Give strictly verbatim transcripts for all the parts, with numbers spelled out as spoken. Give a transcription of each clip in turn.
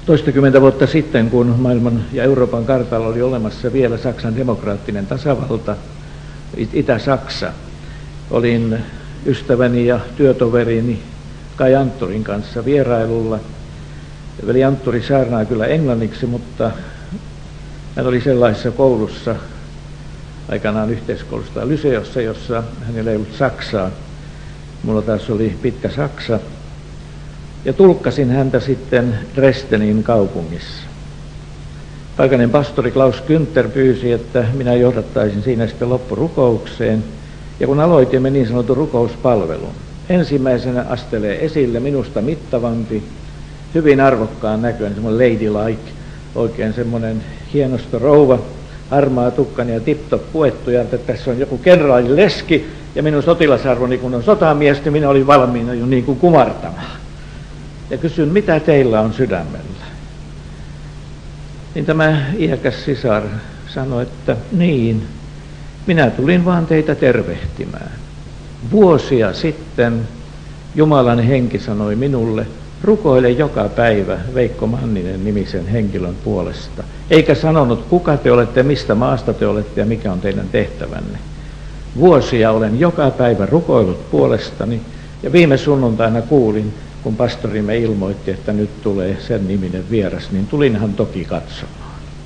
Toistakymmentä vuotta sitten, kun maailman ja Euroopan kartalla oli olemassa vielä Saksan demokraattinen tasavalta, Itä-Saksa, olin ystäväni ja työtoverini Kai Antturin kanssa vierailulla. Veli Antturi saarnaa kyllä englanniksi, mutta hän oli sellaisessa koulussa, aikanaan yhteiskoulussa tai lyseossa, jossa hänellä ei ollut saksaa. Mulla taas oli pitkä saksa. Ja tulkkasin häntä sitten Dresdenin kaupungissa. Paikallinen pastori Klaus Günther pyysi, että minä johdattaisin siinä sitten loppurukoukseen. Ja kun aloitimme niin sanotun rukouspalvelun, ensimmäisenä astelee esille minusta mittavampi, hyvin arvokkaan näköinen, semmoinen ladylike, oikein semmoinen hienosto rouva, harmaa tukkani ja tip-top puettu, ja että tässä on joku kenraali leski, ja minun sotilasarvoni, kun on sotamies, niin minä olin valmiina jo niin kuin kumartamaan. Ja kysyn, mitä teillä on sydämellä? Niin tämä iäkäs sisar sanoi, että niin, minä tulin vaan teitä tervehtimään. Vuosia sitten Jumalan henki sanoi minulle, rukoile joka päivä Veikko Manninen nimisen henkilön puolesta. Eikä sanonut, kuka te olette, mistä maasta te olette ja mikä on teidän tehtävänne. Vuosia olen joka päivä rukoillut puolestani ja viime sunnuntaina kuulin, kun pastorimme ilmoitti, että nyt tulee sen niminen vieras, niin tulinhan toki katsomaan.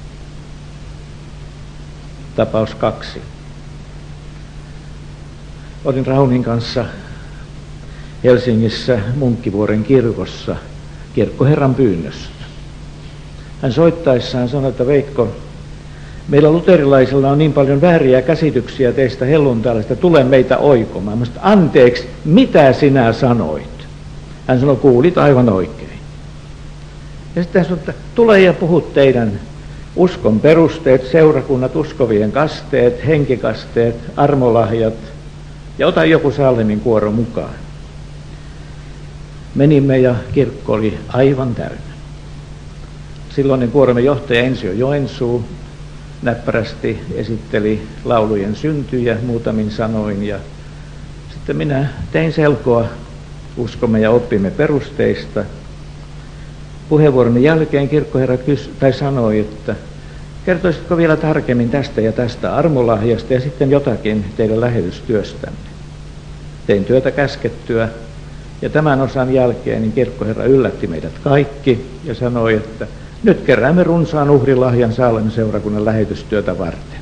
Tapaus kaksi. Olin Raunin kanssa Helsingissä Munkkivuoren kirkossa kirkkoherran pyynnöstä. Hän soittaessaan sanoi, että Veikko, meillä luterilaisilla on niin paljon vääriä käsityksiä teistä helluntaalaisista, tule meitä oikomaan. Mä sanoin, anteeksi, mitä sinä sanoit? Hän sanoi, kuulit aivan oikein. Ja sitten hän sanoi, että tule ja puhu teidän uskon perusteet, seurakunnat, uskovien kasteet, henkikasteet, armolahjat ja ota joku Salmin kuoro mukaan. Menimme ja kirkko oli aivan täynnä. Silloinen kuoromme johtaja Ensio Joensuu näppärästi esitteli laulujen syntyjä muutamin sanoin ja sitten minä tein selkoa uskomme ja oppimme perusteista. Puheenvuoron jälkeen kirkkoherra kys- tai sanoi, että kertoisitko vielä tarkemmin tästä ja tästä armolahjasta ja sitten jotakin teidän lähetystyöstänne. Tein työtä käskettyä ja tämän osan jälkeen niin kirkkoherra yllätti meidät kaikki ja sanoi, että nyt keräämme runsaan uhrilahjan Salmen seurakunnan lähetystyötä varten.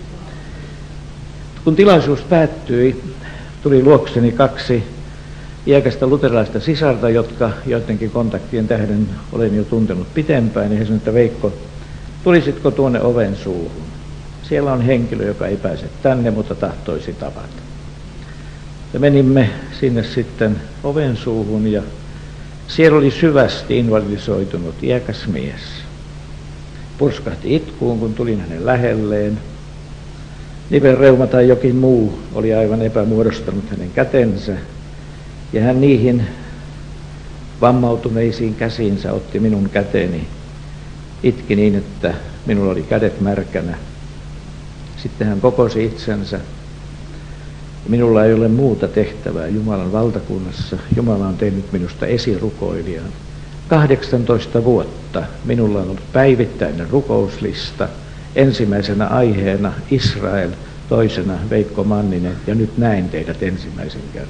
Kun tilaisuus päättyi, tuli luokseni kaksi iäkästä luterilaista sisarta, jotka joidenkin kontaktien tähden olen jo tuntenut pitempään, niin he sanoivat, että Veikko, tulisitko tuonne oven suuhun? Siellä on henkilö, joka ei pääse tänne, mutta tahtoisi tavata. Ja menimme sinne sitten oven suuhun ja siellä oli syvästi invalidisoitunut iäkäs mies. Purskahti itkuun, kun tulin hänen lähelleen. Nivelreuma tai jokin muu oli aivan epämuodostanut hänen kätensä. Ja hän niihin vammautuneisiin käsiinsä otti minun käteni. Itki niin, että minulla oli kädet märkänä. Sitten hän kokosi itsensä. Minulla ei ole muuta tehtävää Jumalan valtakunnassa. Jumala on tehnyt minusta esirukoilijan. kahdeksantoista vuotta minulla on ollut päivittäinen rukouslista. Ensimmäisenä aiheena Israel, toisena Veikko Manninen ja nyt näin teidät ensimmäisen kerran.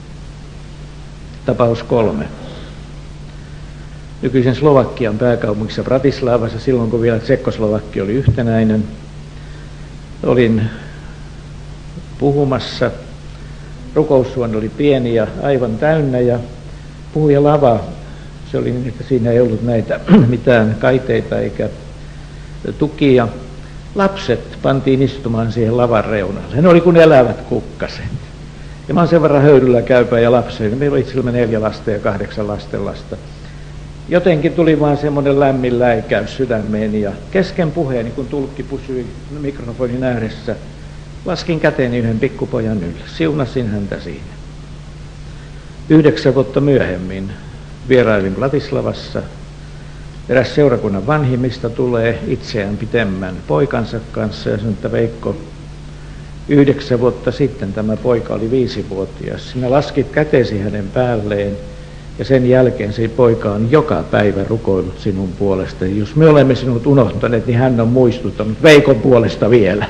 Tapaus kolme. Nykyisen Slovakian pääkaupungissa Bratislavassa, silloin kun vielä Tsekkoslovakkia oli yhtenäinen, olin puhumassa. Rukoushuone oli pieni ja aivan täynnä ja puhujalava, se oli niin, että siinä ei ollut näitä mitään kaiteita eikä tukia. Lapset pantiin istumaan siihen lavan reunalle. Ne oli kuin elävät kukkaset. Ja mä oon sen verran höyryllä käypä ja lapseni. Meillä oli itsellämme neljä lasta ja kahdeksan lastenlasta. Jotenkin tuli vaan semmoinen lämmin läikäys sydämeeni ja kesken puheeni, kun tulkki pysyi mikrofonin ääressä, laskin käteeni yhden pikkupojan ylle. Siunasin häntä siinä. Yhdeksän vuotta myöhemmin vierailin Bratislavassa. Eräs seurakunnan vanhimmista tulee itseään pitemmän poikansa kanssa ja sanoi, että Veikko, yhdeksän vuotta sitten tämä poika oli viisivuotias. Sinä laskit kätesi hänen päälleen Ja sen jälkeen se poika on joka päivä rukoillut sinun puolesta. Ja jos me olemme sinut unohtaneet, niin hän on muistuttanut Veikon puolesta vielä.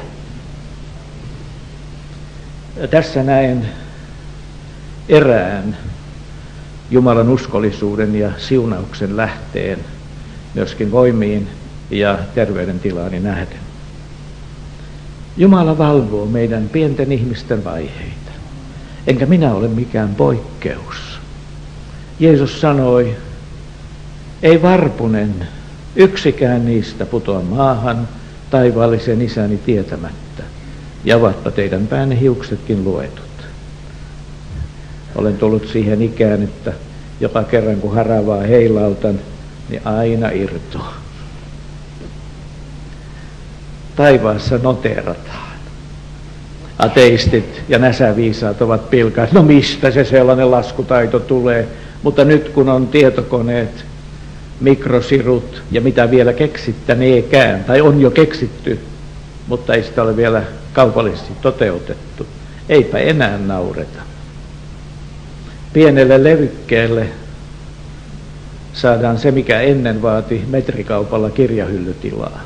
Ja tässä näen erään Jumalan uskollisuuden ja siunauksen lähteen myöskin voimiin ja terveydentilaani nähden. Jumala valvoo meidän pienten ihmisten vaiheita, enkä minä ole mikään poikkeus. Jeesus sanoi, ei varpunen yksikään niistä putoa maahan taivaallisen isäni tietämättä, ja ovatpa teidän päänne hiuksetkin luetut. Olen tullut siihen ikään, että joka kerran kun haravaa heilautan, niin aina irtoaa. Taivaassa noteerataan. Ateistit ja näsäviisaat ovat pilkaat, no mistä se sellainen laskutaito tulee, mutta nyt kun on tietokoneet, mikrosirut ja mitä vielä keksittäneekään, tai on jo keksitty, mutta ei sitä ole vielä kaupallisesti toteutettu, eipä enää naureta. Pienelle levykkeelle saadaan se, mikä ennen vaati metrikaupalla kirjahyllytilaa.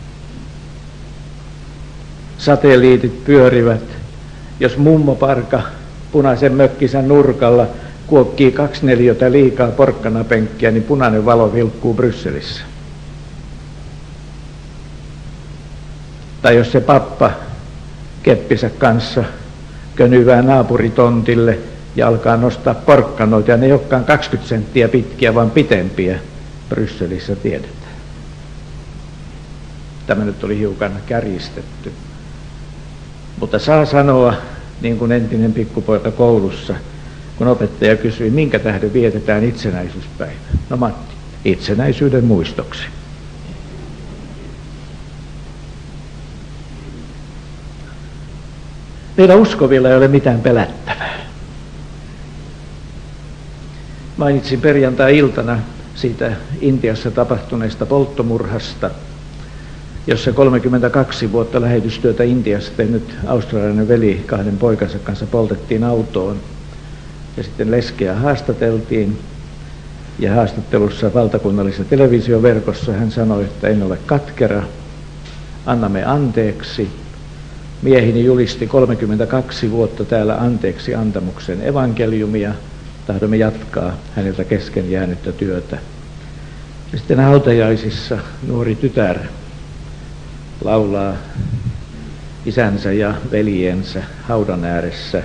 Satelliitit pyörivät, jos mummoparka punaisen mökkinsä nurkalla kuokkii kaksi neliötä liikaa porkkanapenkkiä, niin punainen valo vilkkuu Brysselissä. Tai jos se pappa keppisä kanssa könyvää naapuritontille ja alkaa nostaa porkkanoita, ja ne ei olekaan kaksikymmentä senttiä pitkiä, vaan pitempiä, Brysselissä tiedetään. Tämä nyt oli hiukan kärjistetty. Mutta saa sanoa, niin kuin entinen pikkupoika koulussa, kun opettaja kysyi, minkä tähden vietetään itsenäisyyspäivä. No Matti, itsenäisyyden muistoksi. Meillä uskovilla ei ole mitään pelättävää. Mainitsin perjantai-iltana siitä Intiassa tapahtuneesta polttomurhasta, jossa kolmekymmentäkaksi vuotta lähetystyötä Intiassa tehnyt australialainen veli kahden poikansa kanssa poltettiin autoon. Ja sitten leskeä haastateltiin, ja haastattelussa valtakunnallisessa televisioverkossa hän sanoi, että en ole katkera, annamme anteeksi. Miehini julisti kolmekymmentäkaksi vuotta täällä anteeksi antamuksen evankeliumia, tahdomme jatkaa häneltä kesken jäänyttä työtä. Ja sitten hautajaisissa nuori tytär laulaa isänsä ja veljensä haudan ääressä.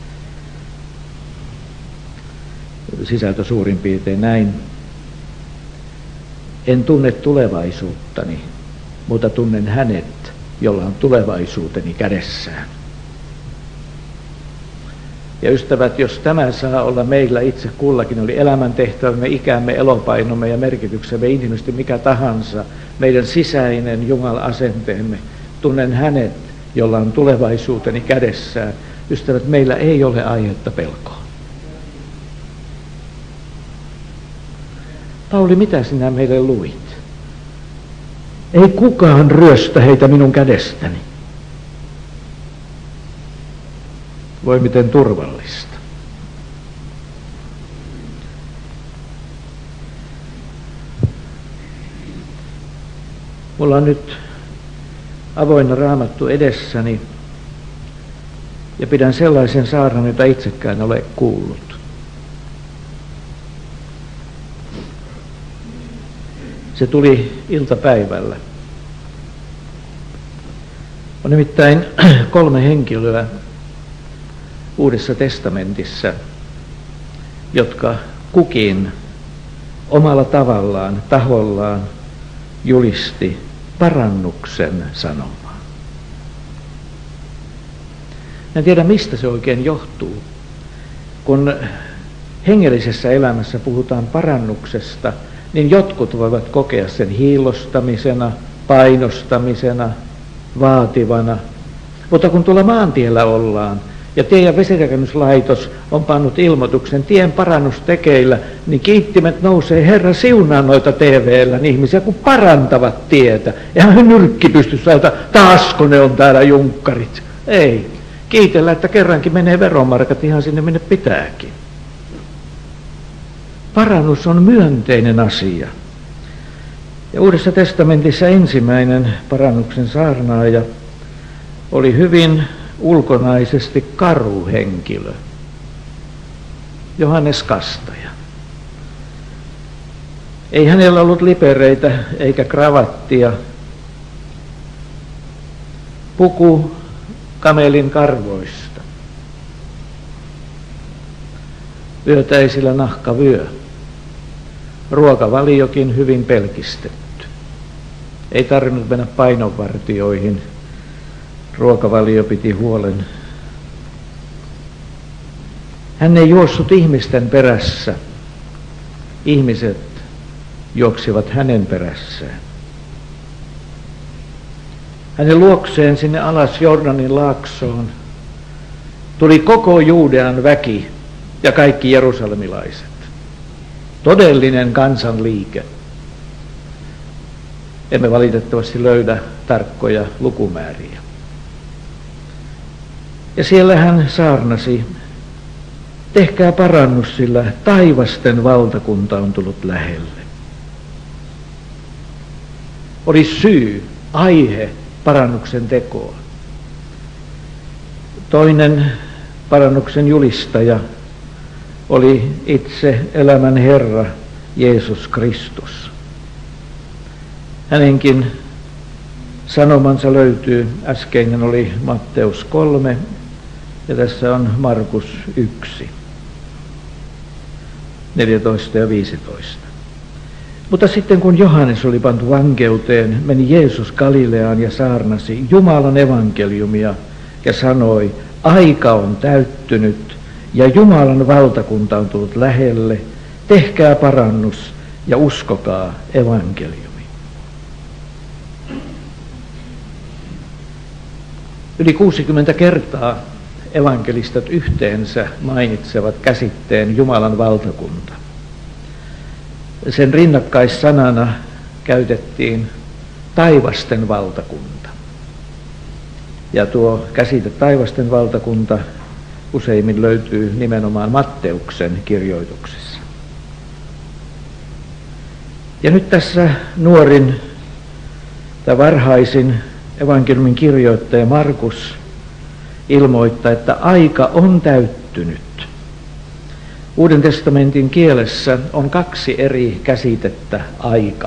Sisältö suurin piirtein näin. En tunne tulevaisuuttani, mutta tunnen hänet, jolla on tulevaisuuteni kädessään. Ja ystävät, jos tämä saa olla meillä itse kullakin, oli elämäntehtävämme, ikämme, elopainomme ja merkityksemme, inhimillisesti mikä tahansa, meidän sisäinen Jumala-asenteemme, tunnen hänet, jolla on tulevaisuuteni kädessään. Ystävät, meillä ei ole aihetta pelkoon. Pauli, mitä sinä meille luit? Ei kukaan ryöstä heitä minun kädestäni. Voi miten turvallista. Mulla on nyt avoinna Raamattu edessäni ja pidän sellaisen saarnan, jota itsekään ole kuullut. Se tuli iltapäivällä. On nimittäin kolme henkilöä Uudessa testamentissa, jotka kukin omalla tavallaan, tahollaan julisti parannuksen sanomaa. En tiedä, mistä se oikein johtuu. Kun hengellisessä elämässä puhutaan parannuksesta, niin jotkut voivat kokea sen hiillostamisena, painostamisena, vaativana. Mutta kun tuolla maantiellä ollaan, ja tie- ja vesirakennuslaitos on pannut ilmoituksen tien parannustekeillä, niin kiittimet nousee, Herra siunaa noita T V:llä niin ihmisiä, kun parantavat tietä. Eihän nyrkki pysty saada, taasko ne on täällä junkkarit. Ei. Kiitellä, että kerrankin menee veromarkat ihan sinne, minne pitääkin. Parannus on myönteinen asia. Ja Uudessa testamentissa ensimmäinen parannuksen saarnaaja oli hyvin ulkonaisesti karu henkilö, Johannes Kastaja. Ei hänellä ollut lipereitä eikä kravattia. Puku kamelin karvoista. Vyötäisillä nahkavyö. Ruokavaliokin hyvin pelkistetty. Ei tarvinnut mennä painonvartijoihin. Ruokavalio piti huolen. Hän ei juossut ihmisten perässä. Ihmiset juoksivat hänen perässään. Hänen luokseen sinne alas Jordanin laaksoon tuli koko Juudean väki ja kaikki jerusalemilaiset. Todellinen kansanliike. Emme valitettavasti löydä tarkkoja lukumääriä. Ja siellä hän saarnasi, tehkää parannus, sillä taivasten valtakunta on tullut lähelle. Oli syy, aihe parannuksen tekoa. Toinen parannuksen julistaja oli itse elämän Herra Jeesus Kristus. Hänenkin sanomansa löytyy, äskeinen oli Matteus kolme ja tässä on Markus yksi, neljätoista ja viisitoista. Mutta sitten kun Johannes oli pantu vankeuteen, meni Jeesus Galileaan ja saarnasi Jumalan evankeliumia ja sanoi, aika on täyttynyt ja Jumalan valtakunta on tullut lähelle, tehkää parannus ja uskokaa evankeliumi. Yli kuusikymmentä kertaa evankelistat yhteensä mainitsevat käsitteen Jumalan valtakunta. Sen rinnakkaissanana käytettiin taivasten valtakunta. Ja tuo käsite taivasten valtakunta useimmin löytyy nimenomaan Matteuksen kirjoituksessa. Ja nyt tässä nuorin tai varhaisin evankeliumin kirjoittaja Markus ilmoittaa, että aika on täyttynyt. Uuden testamentin kielessä on kaksi eri käsitettä aika.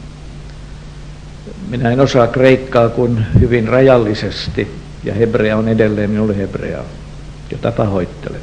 Minä en osaa kreikkaa kuin hyvin rajallisesti, ja hebrea on edelleen minulle hebreaa, jota pahoittelen.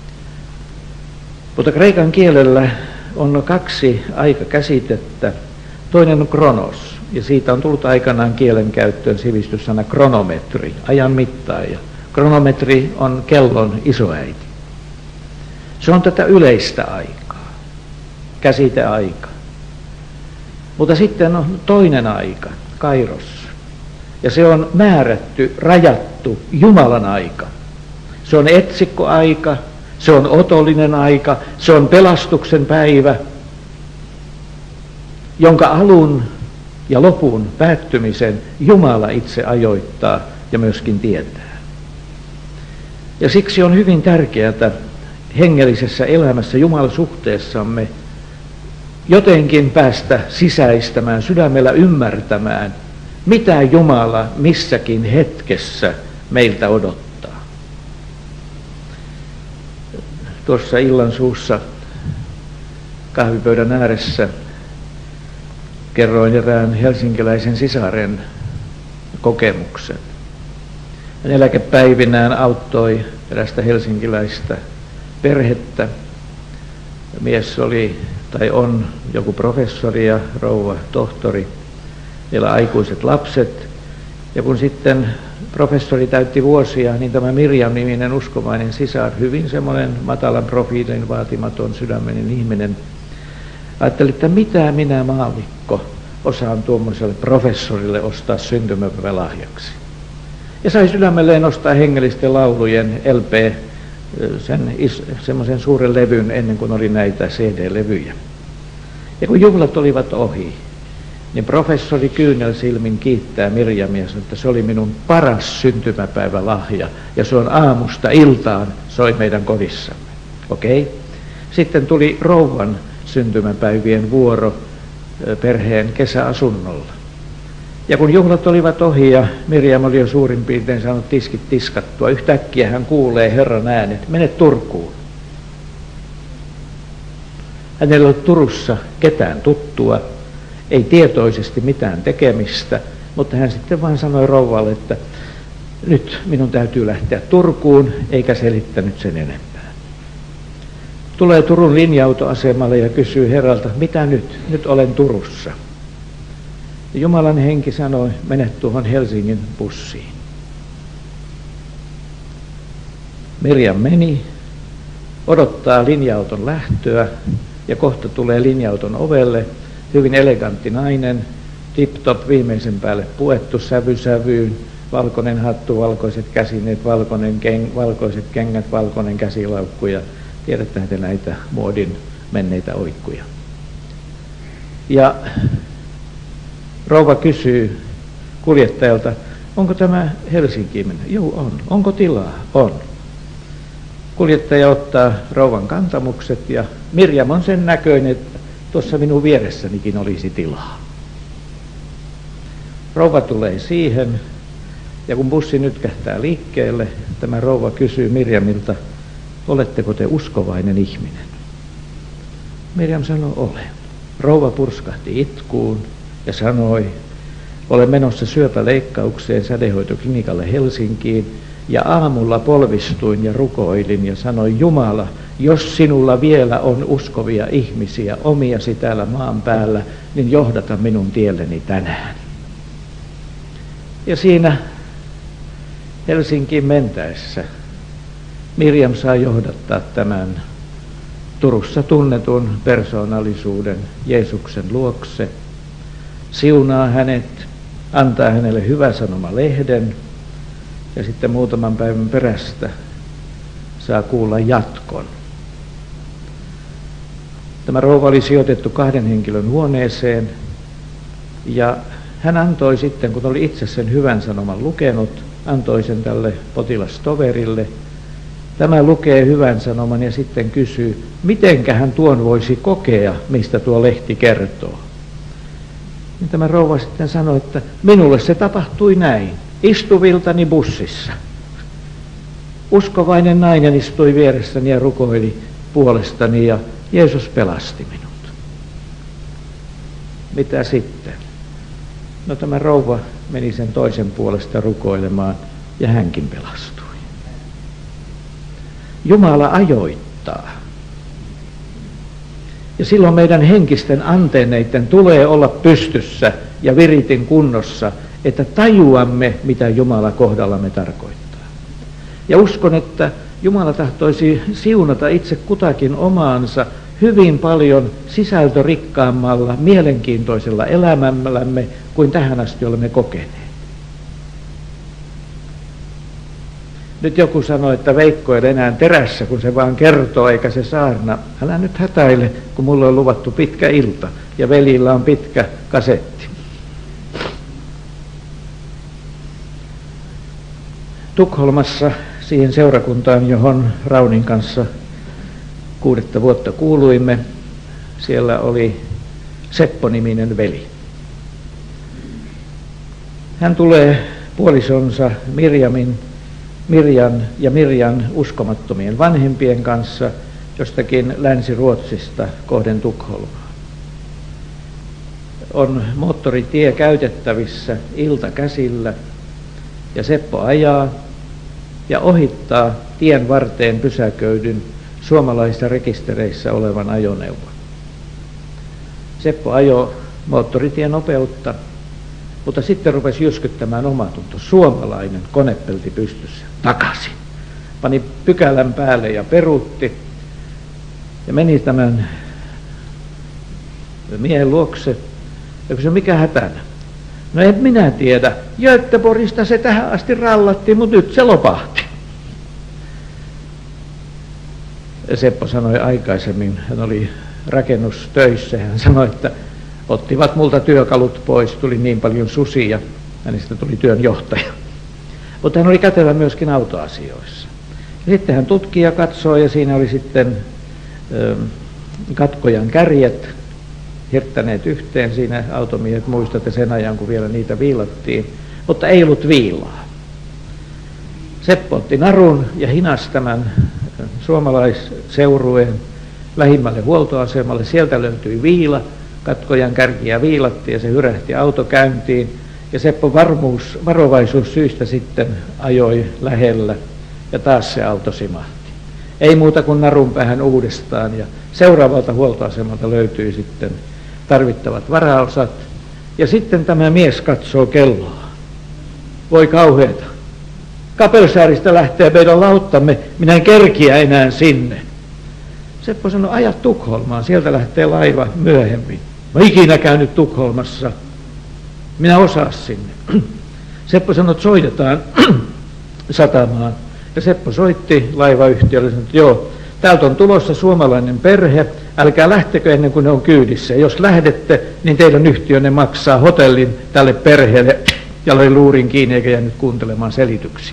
Mutta kreikan kielellä on kaksi aikakäsitettä. Toinen on kronos, ja siitä on tullut aikanaan kielenkäyttöön sivistyssana kronometri, ajan mittaaja. Kronometri on kellon isoäiti. Se on tätä yleistä aikaa, käsiteaika. Mutta sitten on toinen aika, kairos. Ja se on määrätty, rajattu Jumalan aika. Se on etsikkoaika, se on otollinen aika, se on pelastuksen päivä, jonka alun ja lopun päättymisen Jumala itse ajoittaa ja myöskin tietää. Ja siksi on hyvin tärkeää hengellisessä elämässä Jumalasuhteessamme jotenkin päästä sisäistämään, sydämellä ymmärtämään, mitä Jumala missäkin hetkessä meiltä odottaa. Tuossa illan suussa kahvipöydän ääressä kerroin erään helsinkiläisen sisaren kokemuksen. Hän eläkepäivinään auttoi erästä helsinkiläistä perhettä. Mies oli tai on joku professori ja rouva tohtori, vielä aikuiset lapset. Ja kun sitten professori täytti vuosia, niin tämä Mirjam-niminen uskovainen sisar, hyvin semmoinen matalan profiilin, vaatimaton sydäminen ihminen, ajatteli, että mitä minä maallikko osaan tuommoiselle professorille ostaa syntymäpäivälahjaksi. Ja sai sydämelleen ostaa hengellisten laulujen L P, sen semmoisen suuren levyn ennen kuin oli näitä C D-levyjä. Ja kun juhlat olivat ohi, niin professori kyynelsilmin kiittää Mirjamia, että se oli minun paras syntymäpäivälahja ja se on aamusta iltaan soi meidän kodissamme. Okei. Sitten tuli rouvan syntymäpäivien vuoro perheen kesäasunnolla. Ja kun juhlat olivat ohi ja Mirjam oli jo suurin piirtein saanut tiskit tiskattua, yhtäkkiä hän kuulee Herran äänet, mene Turkuun. Hänellä ei ollut Turussa ketään tuttua, ei tietoisesti mitään tekemistä, mutta hän sitten vain sanoi rouvalle, että nyt minun täytyy lähteä Turkuun, eikä selittänyt sen enempää. Tulee Turun linja-autoasemalle ja kysyy Herralta, mitä nyt? Nyt olen Turussa. Ja Jumalan henki sanoi, mene tuohon Helsingin bussiin. Mirjam meni, odottaa linja-auton lähtöä ja kohta tulee linja-auton ovelle hyvin elegantti nainen, tip-top viimeisen päälle puettu sävy sävyyn, valkoinen hattu, valkoiset käsineet, valkoinen keng, valkoiset kengät, valkoinen käsilaukku ja tiedätte te näitä muodin menneitä oikkuja. Ja rouva kysyy kuljettajalta, onko tämä Helsinkiin mennä? Joo, on. Onko tilaa? On. Kuljettaja ottaa rouvan kantamukset ja Mirjam on sen näköinen, että tuossa minun vieressänikin olisi tilaa. Rouva tulee siihen ja kun bussi nytkähtää liikkeelle, tämä rouva kysyy Mirjamilta, oletteko te uskovainen ihminen? Mirjam sanoi, olen. Rouva purskahti itkuun ja sanoi, olen menossa syöpäleikkaukseen sädehoitoklinikalle Helsinkiin ja aamulla polvistuin ja rukoilin ja sanoin, Jumala, jos sinulla vielä on uskovia ihmisiä omiasi täällä maan päällä, niin johdata minun tielleni tänään. Ja siinä Helsinkiin mentäessä Mirjam saa johdattaa tämän Turussa tunnetun persoonallisuuden Jeesuksen luokse, siunaa hänet, antaa hänelle hyvä sanoma lehden ja sitten muutaman päivän perästä saa kuulla jatkon. Tämä rouva oli sijoitettu kahden henkilön huoneeseen ja hän antoi sitten, kun oli itse sen hyvän sanoman lukenut, antoi sen tälle potilastoverille. Tämä lukee hyvän sanoman ja sitten kysyy, mitenkä hän tuon voisi kokea, mistä tuo lehti kertoo. Niin tämä rouva sitten sanoi, että minulle se tapahtui näin, istuviltani bussissa. Uskovainen nainen istui vieressäni ja rukoili puolestani ja Jeesus pelasti minut. Mitä sitten? No tämä rouva meni sen toisen puolesta rukoilemaan ja hänkin pelastui. Jumala ajoittaa. Ja silloin meidän henkisten antenneiden tulee olla pystyssä ja viritin kunnossa, että tajuamme, mitä Jumala kohdallamme tarkoittaa. Ja uskon, että Jumala tahtoisi siunata itse kutakin omaansa hyvin paljon sisältörikkaammalla, mielenkiintoisella elämällämme kuin tähän asti olemme kokeneet. Nyt joku sanoi, että Veikko ei enää terässä, kun se vaan kertoo eikä se saarna. Älä nyt hätäile, kun mulle on luvattu pitkä ilta ja velillä on pitkä kasetti. Tukholmassa siihen seurakuntaan, johon Raunin kanssa kuudetta vuotta kuuluimme, siellä oli Seppo-niminen veli. Hän tulee puolisonsa Mirjamin, Mirjan ja Mirjan uskomattomien vanhempien kanssa jostakin Länsi-Ruotsista kohden Tukholmaa. On moottoritie käytettävissä ilta käsillä ja Seppo ajaa ja ohittaa tien varteen pysäköidyn suomalaisissa rekistereissä olevan ajoneuvon. Seppo ajoi moottoritien nopeutta, mutta sitten rupesi jyskyttämään omatunto. Suomalainen konepelti pystyssä takaisin. Pani pykälän päälle ja peruutti ja meni tämän miehen luokse. Ja kysyi, mikä hätänä? No en minä tiedä. Göteborgista se tähän asti rallattiin, mutta nyt se lopahti. Seppo sanoi aikaisemmin, hän oli rakennustöissä, hän sanoi, että ottivat multa työkalut pois, tuli niin paljon susia, hänestä tuli työnjohtaja. Mutta hän oli kätevä myöskin autoasioissa. Ja sitten hän tutki ja katsoi ja siinä oli sitten ö, katkojan kärjet hirttäneet yhteen. Siinä automiehet muistatte sen ajan, kun vielä niitä viilattiin, mutta ei ollut viilaa. Seppo otti narun ja hinasi tämän suomalaisseurueen lähimmälle huoltoasemalle. Sieltä löytyi viila, katkojan kärkiä viilattiin ja se hyrähti auto käyntiin. Ja Seppo varmuus, varovaisuussyistä sitten ajoi lähellä ja taas se auto simahti. Ei muuta kuin narun päähän uudestaan ja seuraavalta huoltoasemalta löytyi sitten tarvittavat varaosat. Ja sitten tämä mies katsoo kelloa. Voi kauheeta. Kapelsääristä lähtee meidän lauttamme, minä en kerkiä enää sinne. Seppo sanoi, aja Tukholmaan, sieltä lähtee laiva myöhemmin. Mä ikinä käynyt Tukholmassa, minä osaan sinne. Seppo sanoi, että soitetaan satamaan. Ja Seppo soitti laivayhtiölle ja sanoi, että joo, täältä on tulossa suomalainen perhe, älkää lähtekö ennen kuin ne on kyydissä. Jos lähdette, niin teidän yhtiönne maksaa hotellin tälle perheelle. Ja löi luurin kiinni eikä jäänyt kuuntelemaan selityksiä.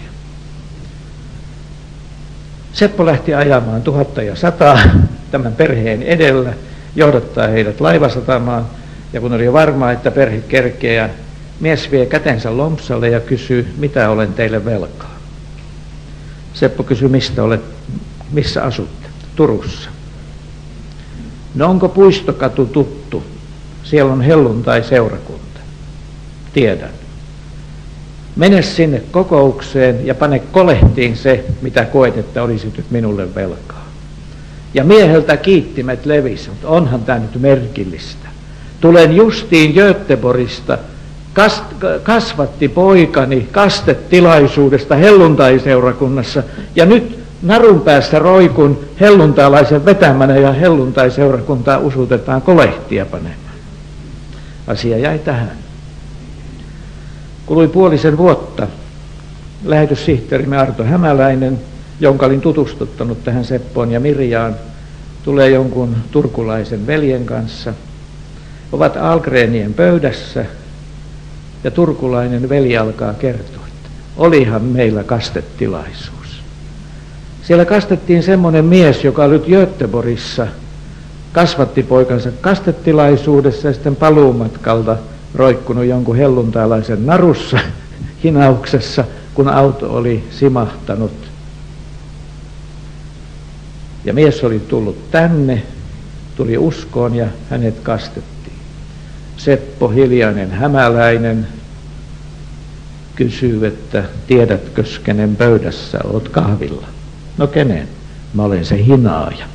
Seppo lähti ajamaan tuhatta ja sataa tämän perheen edellä, johdattaa heidät laivasatamaan, ja kun oli jo varmaa, että perhe kerkeää, mies vie kätensä lompsalle ja kysyy, mitä olen teille velkaa. Seppo kysyi, mistä olet, missä asutte? Turussa. No onko Puistokatu tuttu? Siellä on helluntai-seurakunta. Tiedän. Mene sinne kokoukseen ja pane kolehtiin se, mitä koet, että olisit nyt minulle velkaa. Ja mieheltä kiittimet levisi, mutta onhan tämä nyt merkillistä. Tulen justiin Göteborgista, kasvatti poikani kastetilaisuudesta helluntai-seurakunnassa ja nyt narun päässä roikun helluntailaisen vetämänä ja helluntai-seurakuntaa usutetaan kolehtia panemaan. Asia jäi tähän. Kului puolisen vuotta. Lähetyssihteerimme Arto Hämäläinen, jonka olin tutustuttanut tähän Seppoon ja Mirjaan, tulee jonkun turkulaisen veljen kanssa. Ovat Algrenien pöydässä ja turkulainen veli alkaa kertoa, että olihan meillä kastetilaisuus. Siellä kastettiin semmoinen mies, joka oli Göteborgissa, kasvatti poikansa kastetilaisuudessa ja sitten paluumatkalta roikkunut jonkun helluntailaisen narussa hinauksessa, kun auto oli simahtanut. Ja mies oli tullut tänne, tuli uskoon ja hänet kastettiin. Seppo Hiljainen Hämäläinen kysyy, että tiedätkö kenen pöydässä olet kahvilla? No kenen? Mä olen se hinaaja.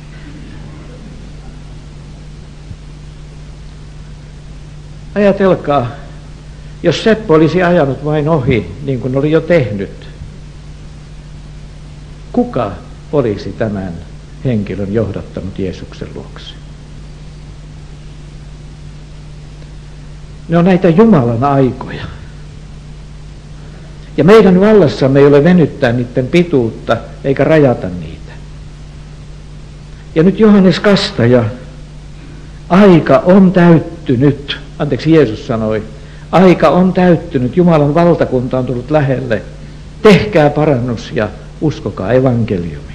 Ajatelkaa, jos Seppo olisi ajanut vain ohi, niin kuin oli jo tehnyt, kuka olisi tämän henkilön johdattanut Jeesuksen luokse? Ne on näitä Jumalan aikoja. Ja meidän vallassamme ei ole venyttää niiden pituutta eikä rajata niitä. Ja nyt Johannes Kastaja, aika on täyttynyt. Anteeksi, Jeesus sanoi, aika on täyttynyt, Jumalan valtakunta on tullut lähelle. Tehkää parannus ja uskokaa evankeliumi.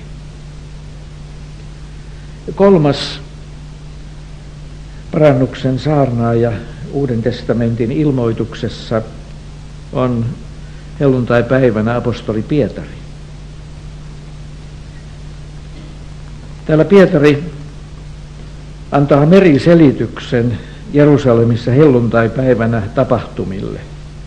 Kolmas parannuksen saarnaaja Uuden testamentin ilmoituksessa on helluntaipäivänä apostoli Pietari. Täällä Pietari antaa meriselityksen Jerusalemissa helluntaipäivänä tapahtumille.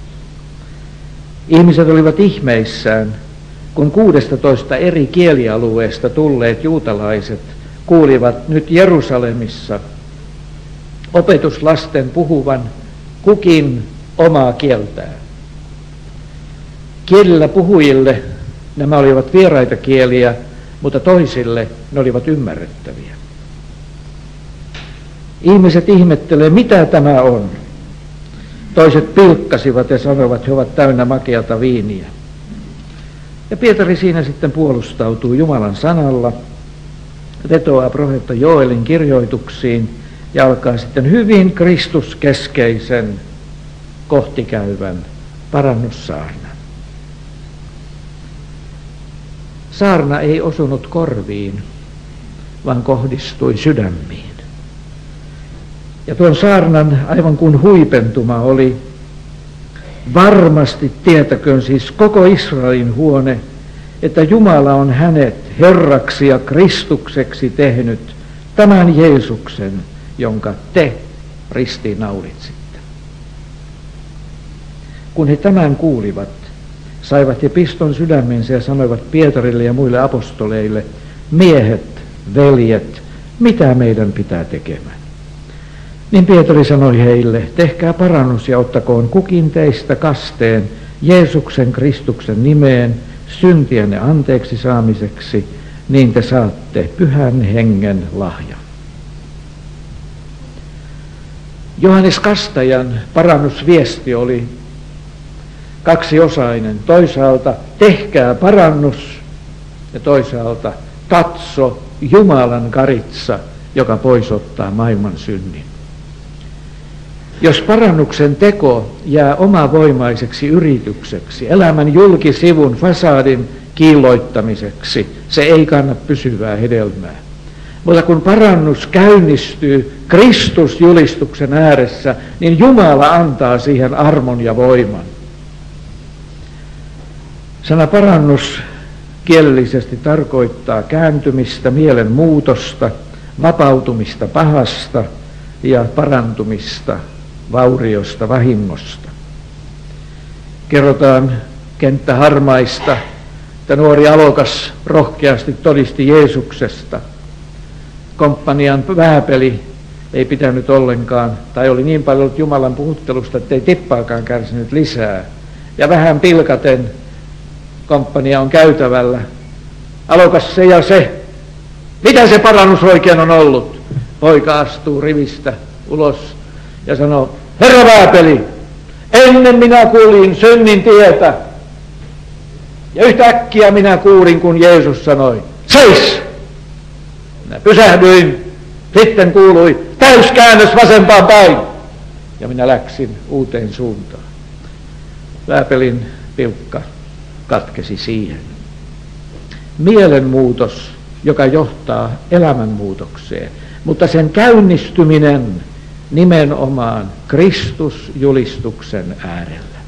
Ihmiset olivat ihmeissään, kun kuudestatoista eri kielialueesta tulleet juutalaiset kuulivat nyt Jerusalemissa opetuslasten puhuvan kukin omaa kieltään. Kielillä puhujille nämä olivat vieraita kieliä, mutta toisille ne olivat ymmärrettäviä. Ihmiset ihmettelee, mitä tämä on. Toiset pilkkasivat ja sanoivat, että he ovat täynnä makeata viiniä. Ja Pietari siinä sitten puolustautuu Jumalan sanalla, vetoaa profeetta Joelin kirjoituksiin ja alkaa sitten hyvin kristuskeskeisen kohtikäyvän parannussaarnan. Saarna ei osunut korviin, vaan kohdistui sydämiin. Ja tuon saarnan aivan kuin huipentuma oli, varmasti tietäköön siis koko Israelin huone, että Jumala on hänet Herraksi ja Kristukseksi tehnyt, tämän Jeesuksen, jonka te ristiinnaulitsitte. Kun he tämän kuulivat, saivat he piston sydämensä ja sanoivat Pietarille ja muille apostoleille, miehet, veljet, mitä meidän pitää tekemään? Niin Pietari sanoi heille, tehkää parannus ja ottakoon kukin teistä kasteen Jeesuksen Kristuksen nimeen syntienne anteeksi saamiseksi, niin te saatte pyhän hengen lahjan. Johannes Kastajan parannusviesti oli kaksiosainen. Toisaalta tehkää parannus ja toisaalta katso Jumalan karitsa, joka poisottaa maailman synnin. Jos parannuksen teko jää omavoimaiseksi yritykseksi, elämän julkisivun fasadin kiilloittamiseksi, se ei kanna pysyvää hedelmää. Mutta kun parannus käynnistyy Kristusjulistuksen ääressä, niin Jumala antaa siihen armon ja voiman. Sana parannus kielellisesti tarkoittaa kääntymistä, mielen muutosta, vapautumista pahasta ja parantumista vauriosta, vahingosta. Kerrotaan kenttäharmaista, että nuori alokas rohkeasti todisti Jeesuksesta. Komppanian vääpeli ei pitänyt ollenkaan, tai oli niin paljon ollut Jumalan puhuttelusta, että ei tippaakaan kärsinyt lisää. Ja vähän pilkaten komppania on käytävällä. Alokas se ja se. Mitä se parannus oikein on ollut? Poika astuu rivistä ulos ja sanoo, herra vääpeli, ennen minä kuulin synnin tietä. Ja yhtäkkiä minä kuulin, kun Jeesus sanoi, seis! Minä pysähdyin, sitten kuului täyskäännös vasempaan päin. Ja minä läksin uuteen suuntaan. Vääpelin pilkka katkesi siihen. Mielenmuutos, joka johtaa elämänmuutokseen, mutta sen käynnistyminen nimenomaan Kristusjulistuksen äärellä.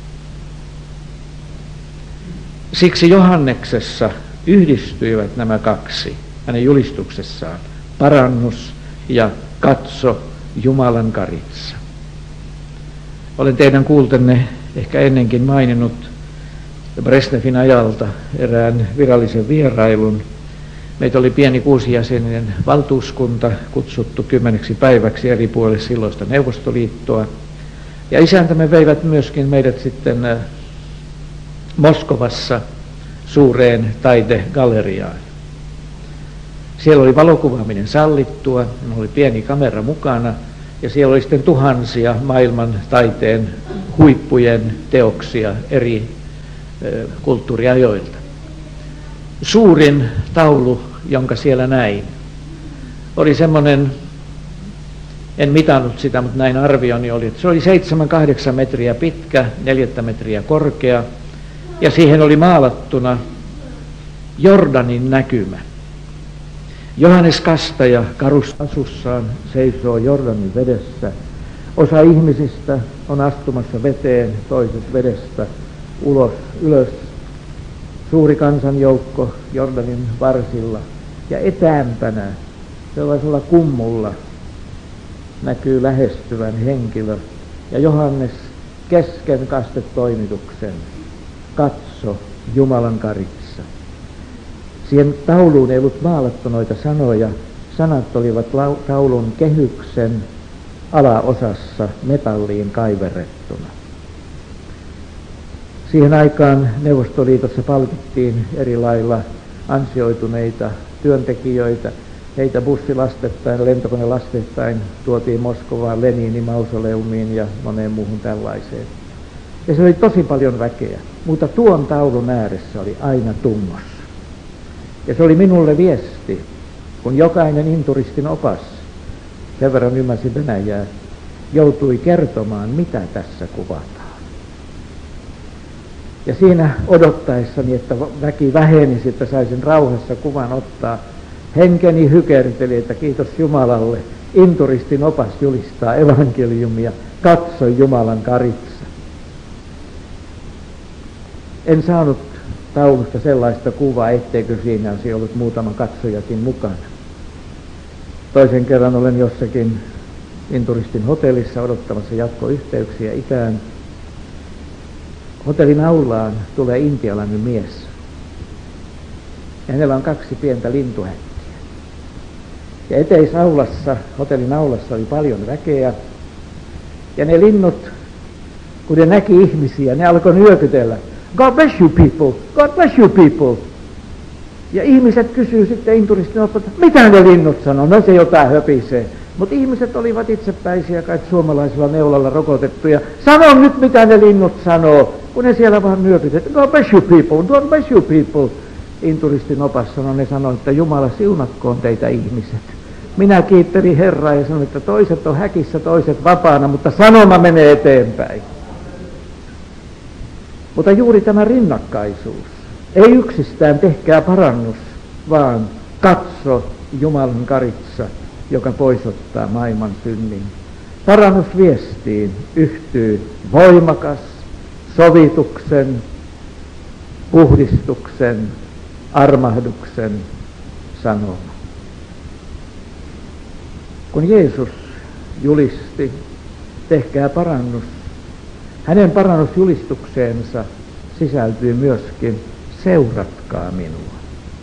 Siksi Johanneksessa yhdistyivät nämä kaksi hänen julistuksessaan, parannus ja katso Jumalan karitsa. Olen teidän kuultenne ehkä ennenkin maininnut Brezhnevin ajalta erään virallisen vierailun. Meitä oli pieni kuusijäseninen valtuuskunta kutsuttu kymmeneksi päiväksi eri puolille silloista Neuvostoliittoa. Ja isäntämme veivät myöskin meidät sitten Moskovassa suureen taidegalleriaan. Siellä oli valokuvaaminen sallittua, oli pieni kamera mukana ja siellä oli sitten tuhansia maailman taiteen huippujen teoksia eri kulttuuriajoilta. Suurin taulu, jonka siellä näin, oli semmoinen, en mitannut sitä, mutta näin arvioni oli, että se oli seitsemän kahdeksan metriä pitkä, neljättä metriä korkea, ja siihen oli maalattuna Jordanin näkymä. Johannes Kastaja karusasussaan seisoo Jordanin vedessä. Osa ihmisistä on astumassa veteen, toiset vedestä ulos, ylös. Suuri kansanjoukko Jordanin varsilla ja etäämpänä sellaisella kummulla näkyy lähestyvän henkilö ja Johannes kesken kastetoimituksen katso Jumalan karitsa. Siihen tauluun ei ollut maalattu noita sanoja, sanat olivat taulun kehyksen alaosassa metalliin kaiverrettuna. Siihen aikaan Neuvostoliitossa palkittiin eri lailla ansioituneita työntekijöitä. Heitä bussilastettain, lentokonelastettain tuotiin Moskovaan, Leninin mausoleumiin ja moneen muuhun tällaiseen. Ja se oli tosi paljon väkeä, mutta tuon taulun ääressä oli aina tungossa. Ja se oli minulle viesti, kun jokainen inturistin opas, sen verran ymmärsin Venäjää, joutui kertomaan, mitä tässä kuvataan. Ja siinä odottaessani, että väki vähenisi, että saisin rauhassa kuvan ottaa, henkeni hykerteli, että kiitos Jumalalle, Inturistin opas julistaa evankeliumia, katso Jumalan karitsa. En saanut taulusta sellaista kuvaa, etteikö siinä olisi ollut muutama katsojakin mukana. Toisen kerran olen jossakin Inturistin hotellissa odottamassa jatkoyhteyksiä itään. Hotellin aulaan tulee intialainen mies. Ja hänellä on kaksi pientä lintuhäkkiä. Ja eteisaulassa, hotellin aulassa oli paljon väkeä. Ja ne linnut, kun ne näki ihmisiä, ne alkoi nyökytellä. God bless you people, God bless you people. Ja ihmiset kysyy sitten Inturistin oppailta, mitä ne linnut sanoo? No se jotain höpisee. Mutta ihmiset olivat itsepäisiä, kai suomalaisella neulalla rokotettuja. Sano nyt, mitä ne linnut sanoo, kun ne siellä vaan nyökytät. God bless you people, God bless you people. Inturistin opas sanoi, ne sanoi, että Jumala siunatkoon teitä ihmiset. Minä kiittelin Herraa ja sanoin, että toiset on häkissä, toiset vapaana, mutta sanoma menee eteenpäin. Mutta juuri tämä rinnakkaisuus, ei yksistään tehkää parannus, vaan katso Jumalan karitsa, joka poisottaa maailman synnin. Parannusviestiin yhtyy voimakas sovituksen, puhdistuksen, armahduksen sanoma. Kun Jeesus julisti, tehkää parannus, hänen parannusjulistukseensa sisältyy myöskin seuratkaa minua.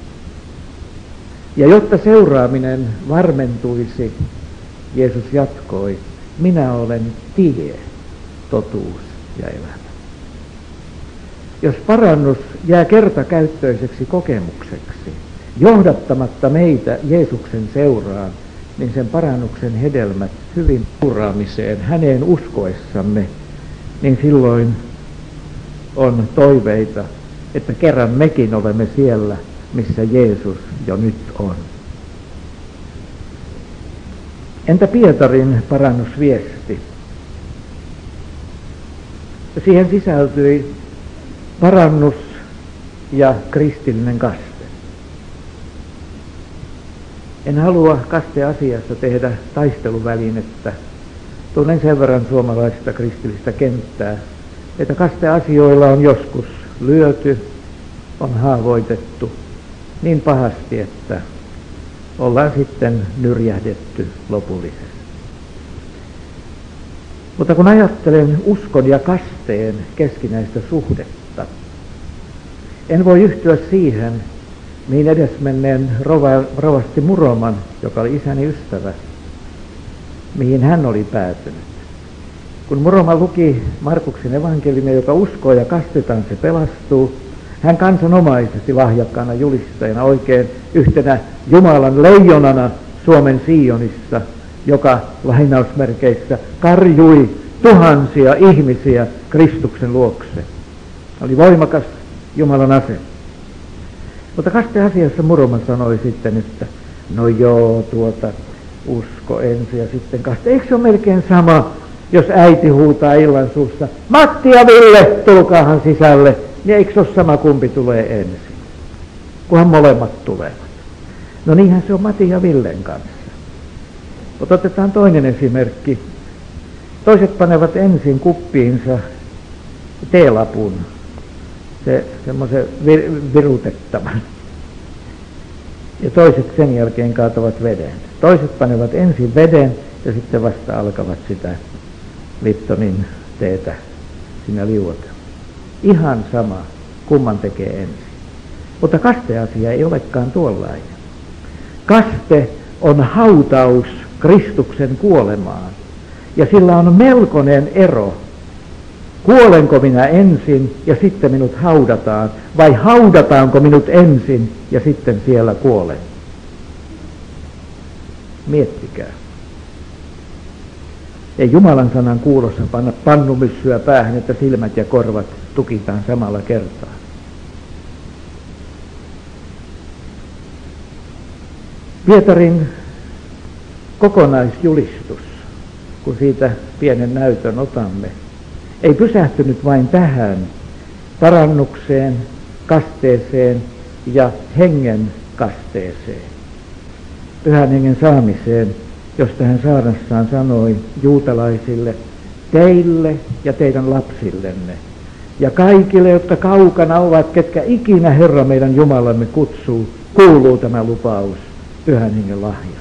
Ja jotta seuraaminen varmentuisi, Jeesus jatkoi, minä olen tie, totuus ja elämä. Jos parannus jää kertakäyttöiseksi kokemukseksi, johdattamatta meitä Jeesuksen seuraan, niin sen parannuksen hedelmät hyvin seuraamiseen häneen uskoessamme, niin silloin on toiveita, että kerran mekin olemme siellä, missä Jeesus jo nyt on. Entä Pietarin parannusviesti? Siihen sisältyi parannus ja kristillinen kaste. En halua kasteasiassa tehdä taisteluvälinettä. Tunnen sen verran suomalaista kristillistä kenttää, että kasteasioilla on joskus lyöty, on haavoitettu niin pahasti, että ollaan sitten nyrjähdetty lopullisesti. Mutta kun ajattelen uskon ja kasteen keskinäistä suhdetta, en voi yhtyä siihen, mihin edesmenneen rova, rovasti Muroman, joka oli isäni ystävä, mihin hän oli päätynyt. Kun Muroma luki Markuksen evankeliumia, joka uskoo ja kastetaan, se pelastuu, hän kansanomaisesti lahjakkaana julistajana oikein yhtenä Jumalan leijonana Suomen Sionissa, joka lainausmerkeissä karjui tuhansia ihmisiä Kristuksen luokse. Oli voimakas Jumalan ase. Mutta kasteasiassa Muroma sanoi sitten, että no joo, tuota, usko ensin ja sitten kaste. Eikö se ole melkein sama, jos äiti huutaa illan suussa, Matti ja Ville, tulkaahan sisälle, niin eikö se ole sama, kumpi tulee ensin, kunhan molemmat tulevat. No niinhän se on Matin ja Villen kanssa. Mutta otetaan toinen esimerkki. Toiset panevat ensin kuppiinsa teelapun, se semmoisen vir, virutettavan. Ja toiset sen jälkeen kaatavat veden. Toiset panevat ensin veden ja sitten vasta alkavat sitä Liptonin teetä siinä liuotella. Ihan sama, kumman tekee ensin. Mutta kasteasia ei olekaan tuollainen. Kaste on hautaus Kristuksen kuolemaan. Ja sillä on melkoinen ero. Kuolenko minä ensin ja sitten minut haudataan, vai haudataanko minut ensin ja sitten siellä kuolen? Miettikää. Ei Jumalan sanan kuulossa panna pannumyssyä päähän, että silmät ja korvat tukitaan samalla kertaa. Pietarin kokonaisjulistus, kun siitä pienen näytön otamme, ei pysähtynyt vain tähän parannukseen, kasteeseen ja hengen kasteeseen, pyhän hengen saamiseen josta hän saarnassaan sanoi juutalaisille, teille ja teidän lapsillenne, ja kaikille, jotka kaukana ovat, ketkä ikinä Herra meidän Jumalamme kutsuu, kuuluu tämä lupaus, Pyhän Hengen lahja.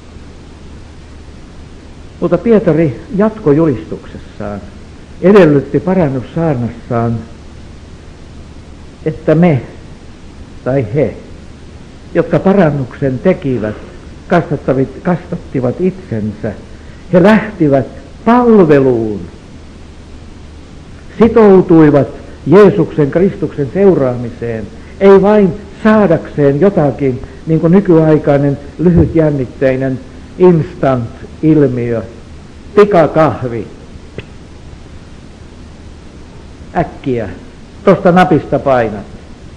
Mutta Pietari jatkojulistuksessaan edellytti parannussaarnassaan, että me tai he, jotka parannuksen tekivät, kastattivat itsensä, he lähtivät palveluun, sitoutuivat Jeesuksen Kristuksen seuraamiseen, ei vain saadakseen jotakin, niin kuin nykyaikainen lyhytjännitteinen instant-ilmiö, pikakahvi, äkkiä, tuosta napista painat.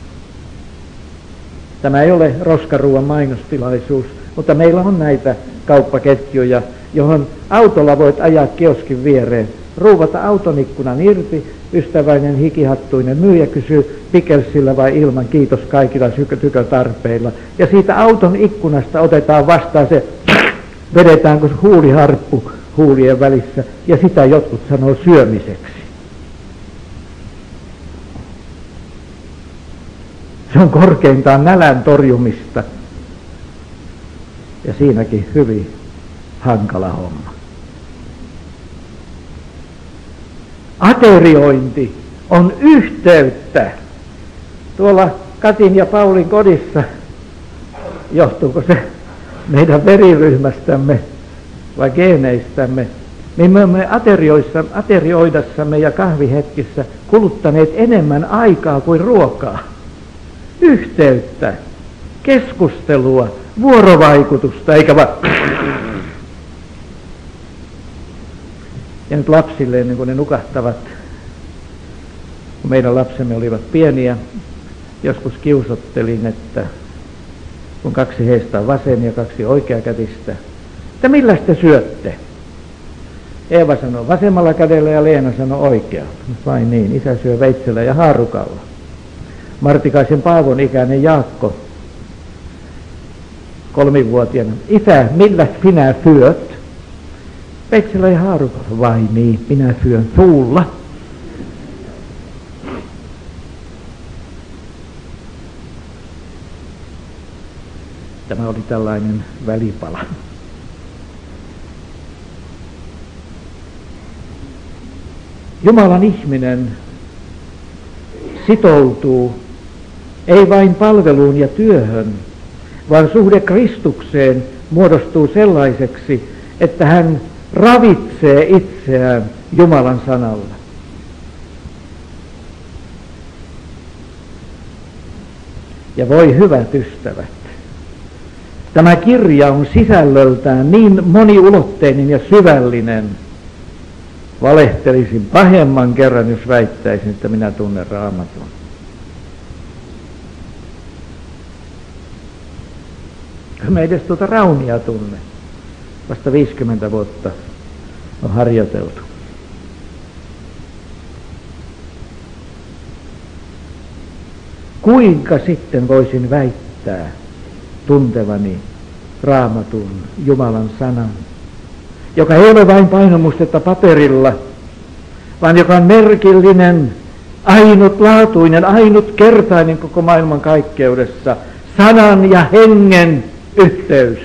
Tämä ei ole roskaruuan mainostilaisuus, mutta meillä on näitä kauppaketjuja, johon autolla voit ajaa kioskin viereen, ruuvata auton ikkunan irti, ystäväinen hikihattuinen myyjä kysyy pikelsillä vai ilman, kiitos kaikilla tykötarpeilla. Ja siitä auton ikkunasta otetaan vastaan se, vedetään kuin huuliharppu huulien välissä, ja sitä jotkut sanoo syömiseksi. Se on korkeintaan nälän torjumista. Ja siinäkin hyvin hankala homma. Ateriointi on yhteyttä. Tuolla Katin ja Paulin kodissa, johtuuko se meidän veriryhmästämme vai geeneistämme, niin me olemme aterioidassamme ja kahvihetkissä kuluttaneet enemmän aikaa kuin ruokaa. Yhteyttä, keskustelua, vuorovaikutusta, eikä vaan... Ja nyt lapsille, niin kun ne nukahtavat, kun meidän lapsemme olivat pieniä, joskus kiusottelin, että kun kaksi heistä on vasen ja kaksi oikeakätistä, että millä te syötte? Eeva sanoi vasemmalla kädellä ja Leena sanoi oikealla. Vain niin, isä syö veitsellä ja haarukalla. Martikaisen Paavon ikäinen Jaakko, kolmivuotiaana, isä, millä sinä syöt? Veitsellä ja haarukalla. Vai niin, minä syön suulla. Tämä oli tällainen välipala. Jumalan ihminen sitoutuu ei vain palveluun ja työhön, vaan suhde Kristukseen muodostuu sellaiseksi, että hän ravitsee itseään Jumalan sanalla. Ja voi hyvät ystävät, tämä kirja on sisällöltään niin moniulotteinen ja syvällinen, valehtelisin pahemman kerran, jos väittäisin, että minä tunnen Raamatun. Mä edes tuota Raunia tunne. Vasta viisikymmentä vuotta on harjoiteltu. Kuinka sitten voisin väittää tuntevani Raamatun, Jumalan sanan, joka ei ole vain painomustetta paperilla, vaan joka on merkillinen, ainutlaatuinen, ainutkertainen koko maailman kaikkeudessa, sanan ja hengen yhteys.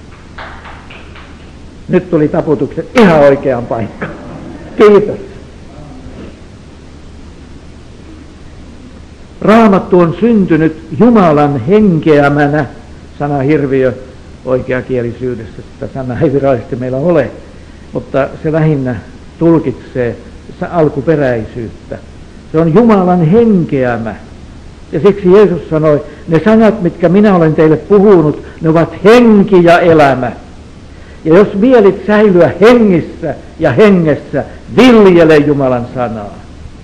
Nyt tuli taputukset ihan oikeaan paikkaan. Kiitos. Raamattu on syntynyt Jumalan henkeämänä, sana hirviö oikeakielisyydessä, sitä sanaa ei virallisesti meillä ole, mutta se lähinnä tulkitsee alkuperäisyyttä. Se on Jumalan henkeämä. Ja siksi Jeesus sanoi, ne sanat, mitkä minä olen teille puhunut, ne ovat henki ja elämä. Ja jos mielit säilyä hengissä ja hengessä, viljele Jumalan sanaa.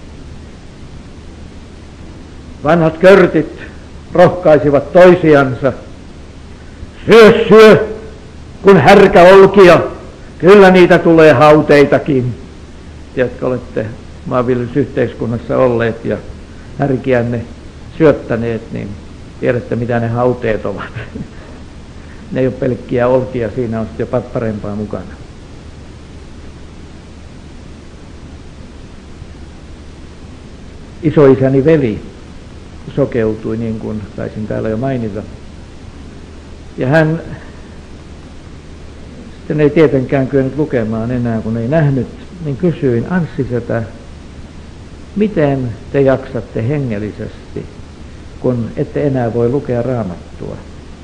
Vanhat körtit rohkaisivat toisiansa. Syö, syö, kun härkä olkia, kyllä niitä tulee hauteitakin. Tiedätkö, olette maanviljelysyhteiskunnassa olleet ja härkiänne syöttäneet, niin tiedätte mitä ne hauteet ovat. Ne ei ole pelkkiä olkia, siinä on sitten jopa parempaa mukana. Isoisäni veli sokeutui, niin kuin taisin täällä jo mainita. Ja hän sitten ei tietenkään kyennyt lukemaan enää, kun ei nähnyt, niin kysyin Anssi-setä, miten te jaksatte hengellisesti, kun ette enää voi lukea Raamattua.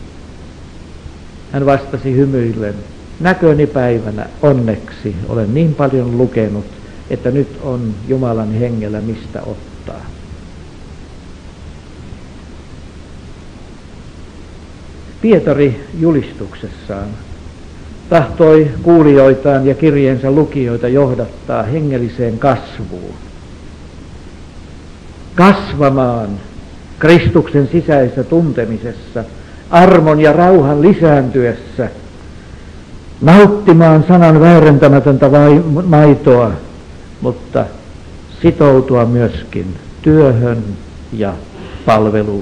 Hän vastasi hymyillen, näköni päivänä onneksi olen niin paljon lukenut, että nyt on Jumalan hengellä mistä ottaa. Pietari julistuksessaan tahtoi kuulijoitaan ja kirjeensä lukijoita johdattaa hengelliseen kasvuun. Kasvamaan Kristuksen sisäisessä tuntemisessa, armon ja rauhan lisääntyessä, nauttimaan sanan väärentämätöntä maitoa, mutta sitoutua myöskin työhön ja palveluun.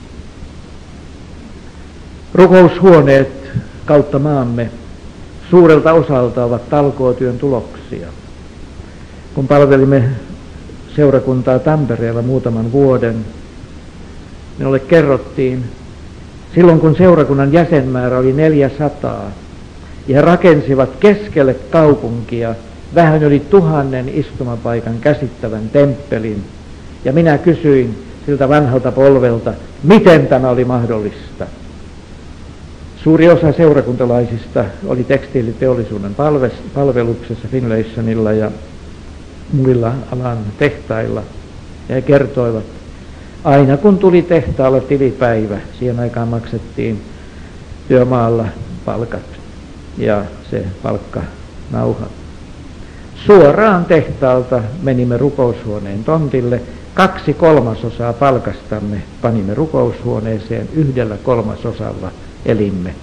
Rukoushuoneet kautta maamme suurelta osalta ovat talkootyön tuloksia. Kun palvelimme seurakuntaa Tampereella muutaman vuoden, minulle kerrottiin, silloin kun seurakunnan jäsenmäärä oli neljäsataa, ja he rakensivat keskelle kaupunkia vähän yli tuhannen istumapaikan käsittävän temppelin, ja minä kysyin siltä vanhalta polvelta, miten tämä oli mahdollista. Suuri osa seurakuntalaisista oli tekstiiliteollisuuden palveluksessa Finlaysonilla ja muilla alan tehtailla, ja he kertoivat, aina kun tuli tehtaalla tilipäivä, siihen aikaan maksettiin työmaalla palkat ja se palkkanauha. Suoraan tehtaalta menimme rukoushuoneen tontille, kaksi kolmasosaa palkastamme panimme rukoushuoneeseen, yhdellä kolmasosalla elimme.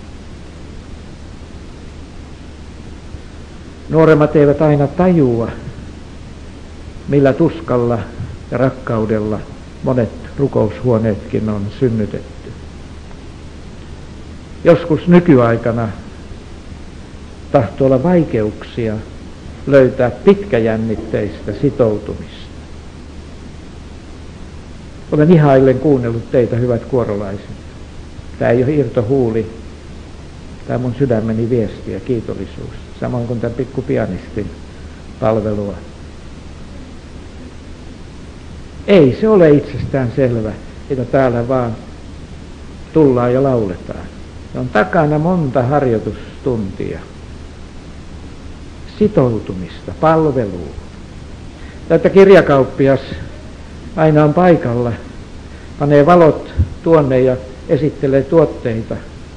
Nuoremmat eivät aina tajua, millä tuskalla ja rakkaudella monet rukoushuoneetkin on synnytetty. Joskus nykyaikana tahtoo olla vaikeuksia löytää pitkäjännitteistä sitoutumista. Olen ihaillen kuunnellut teitä, hyvät kuorolaiset. Tämä ei ole irtohuuli. Tämä on mun sydämeni viesti ja kiitollisuus. Samoin kuin tämän pikkupianistin palvelua. Ei se ole itsestään selvä, että täällä vaan tullaan ja lauletaan. Se on takana monta harjoitustuntia. Sitoutumista, palveluun. Tätä kirjakauppias aina on paikalla, panee valot tuonne ja esittelee tuotteita.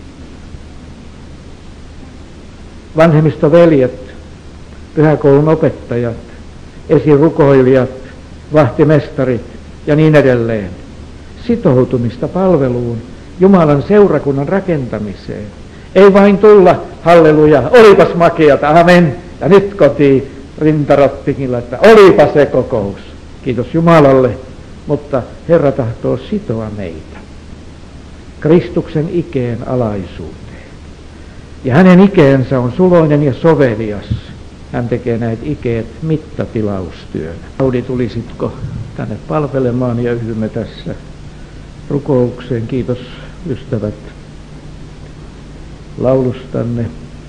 Vanhemmistoveljet, pyhäkoulun opettajat, esirukoilijat, vahtimestarit ja niin edelleen. Sitoutumista palveluun, Jumalan seurakunnan rakentamiseen. Ei vain tulla, halleluja, olipas makeata, amen, ja nyt kotiin rintarottikilla, että olipa se kokous. Kiitos Jumalalle, mutta Herra tahtoo sitoa meitä Kristuksen ikeen alaisuuteen. Ja hänen ikeensä on suloinen ja sovelias. Hän tekee näitä ikeet mittatilaustyönä. Audi, tulisitko tänne palvelemaan ja yhdymme tässä rukoukseen. Kiitos ystävät laulustanne.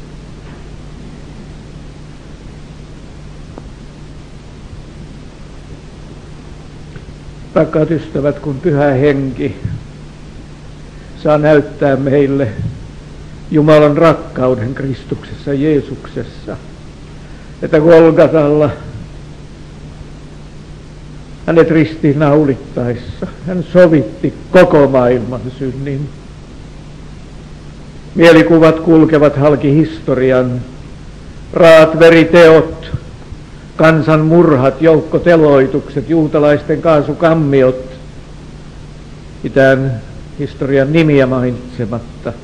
Rakkaat ystävät, kun Pyhä Henki saa näyttää meille Jumalan rakkauden Kristuksessa Jeesuksessa, että Golgatalla hänet ristiinnaulittaessa hän sovitti koko maailman synnin. Mielikuvat kulkevat halki historian, raat veriteot, kansan murhat, joukkoteloitukset, juutalaisten kaasukammiot, mitään historian nimiä mainitsematta.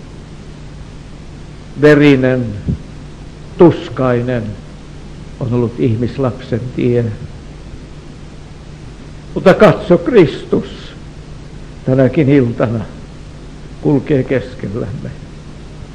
Verinen, tuskainen on ollut ihmislapsen tie. Mutta katso, Kristus tänäkin iltana kulkee keskellämme.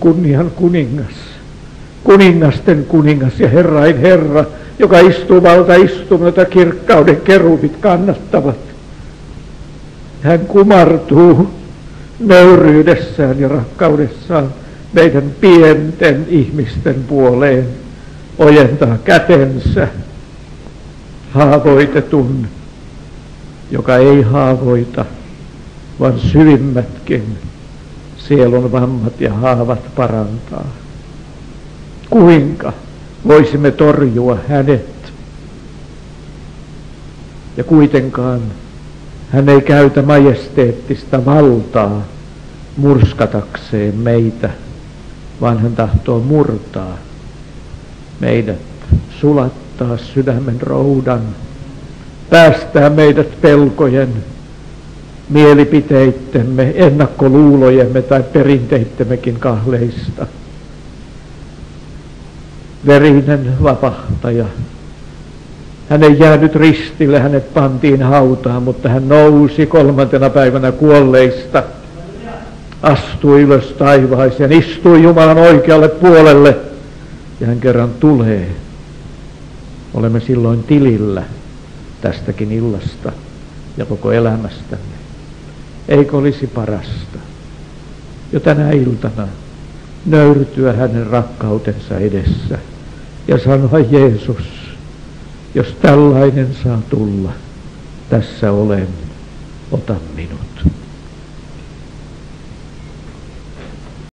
kunnian kuningas, kuningasten kuningas ja Herrain Herra, joka istuu valtaistumalta kirkkauden keruvit kannattavat. Hän kumartuu nöyryydessään ja rakkaudessaan meidän pienten ihmisten puoleen, ojentaa kätensä haavoitetun, joka ei haavoita, vaan syvimmätkin sielun vammat ja haavat parantaa. Kuinka voisimme torjua hänet? Ja kuitenkaan hän ei käytä majesteettista valtaa murskatakseen meitä, vaan hän tahtoo murtaa meidät, sulattaa sydämen roudan, päästää meidät pelkojen, mielipiteittemme, ennakkoluulojemme tai perinteittemmekin kahleista. Verinen vapahtaja. Hän ei jäänyt ristille, hänet pantiin hautaan, mutta hän nousi kolmantena päivänä kuolleista, astui ylös taivaaseen, istui Jumalan oikealle puolelle ja hän kerran tulee. Olemme silloin tilillä tästäkin illasta ja koko elämästämme. Eikö olisi parasta jo tänä iltana nöyrtyä hänen rakkautensa edessä ja sanoa: Jeesus, jos tällainen saa tulla, tässä olen, ota minut.